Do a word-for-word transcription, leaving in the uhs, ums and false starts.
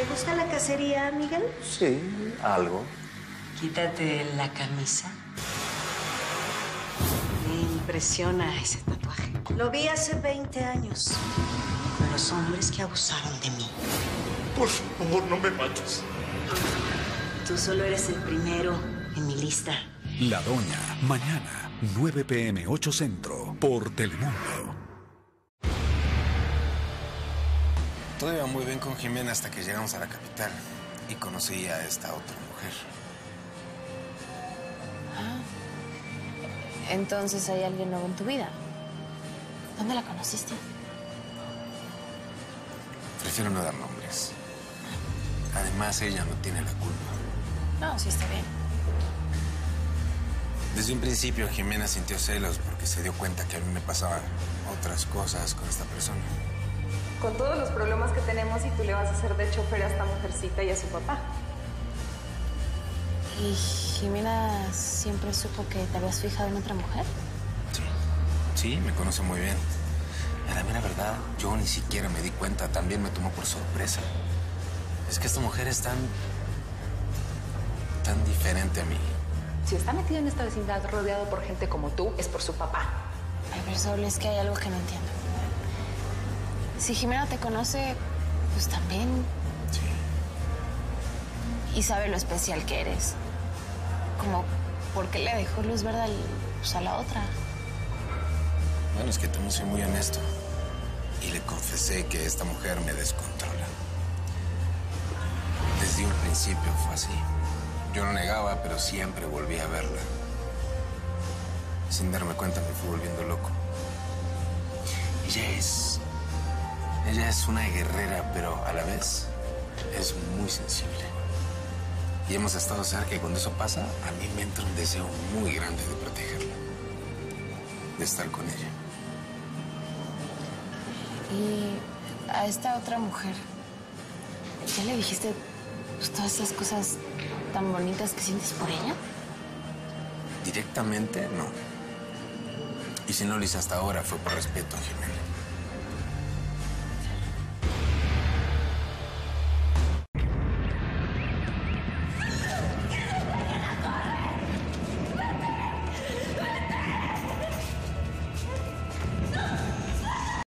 gusta la cacería, Miguel? Sí, algo. Quítate la camisa. Me impresiona ese tatuaje. Lo vi hace veinte años. Con los hombres que abusaron de mí. Por favor, no me mates. Tú solo eres el primero en mi lista. La Doña, mañana, nueve p m ocho Centro, por Telemundo. Todo iba muy bien con Jimena hasta que llegamos a la capital y conocí a esta otra mujer. Ah, entonces hay alguien nuevo en tu vida. ¿Dónde la conociste? Prefiero no dar nombres. Además, ella no tiene la culpa. No, sí está bien. Desde un principio, Jimena sintió celos porque se dio cuenta que a mí me pasaban otras cosas con esta persona. Con todos los problemas que tenemos y tú le vas a hacer de chofer a esta mujercita y a su papá. ¿Y Jimena siempre supo que te habías fijado en otra mujer? Sí, sí, me conoce muy bien. A la mera verdad, yo ni siquiera me di cuenta. También me tomó por sorpresa. Es que esta mujer es tan... tan diferente a mí. Si está metido en esta vecindad rodeado por gente como tú, es por su papá. Ay, pero Sol, es que hay algo que no entiendo. Si Jimena te conoce, pues también... Sí. Y sabe lo especial que eres. Como, ¿por qué le dejó luz verde al, pues, a la otra? Bueno, es que también soy muy honesto. Y le confesé que esta mujer me descontrola. Desde un principio fue así. Yo no negaba, pero siempre volví a verla. Sin darme cuenta me fui volviendo loco. Ella es... Ella es una guerrera, pero a la vez es muy sensible. Y hemos estado cerca y cuando eso pasa, a mí me entra un deseo muy grande de protegerla. De estar con ella. Y a esta otra mujer, ¿ya le dijiste pues, todas esas cosas tan bonitas que sientes por ella? Directamente, no. Y si no lo hice hasta ahora, fue por respeto a Jimena.